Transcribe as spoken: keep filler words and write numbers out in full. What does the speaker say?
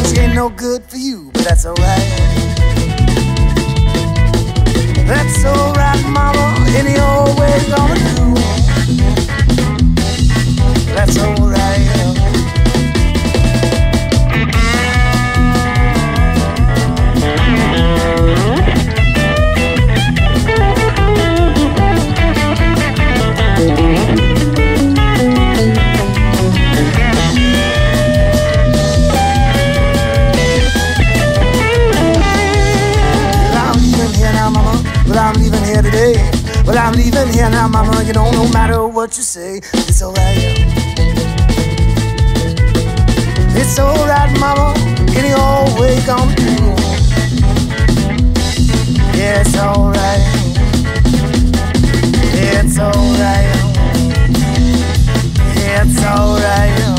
She ain't no good for you, but that's alright. That's alright, mama, any old way gonna do. That's alright. Well, I'm leaving here today. Well, I'm leaving here now, mama. You know, no matter what you say, it's alright. It's alright, mama. Any old way gonna do. Yeah, it's alright. It's alright. It's alright.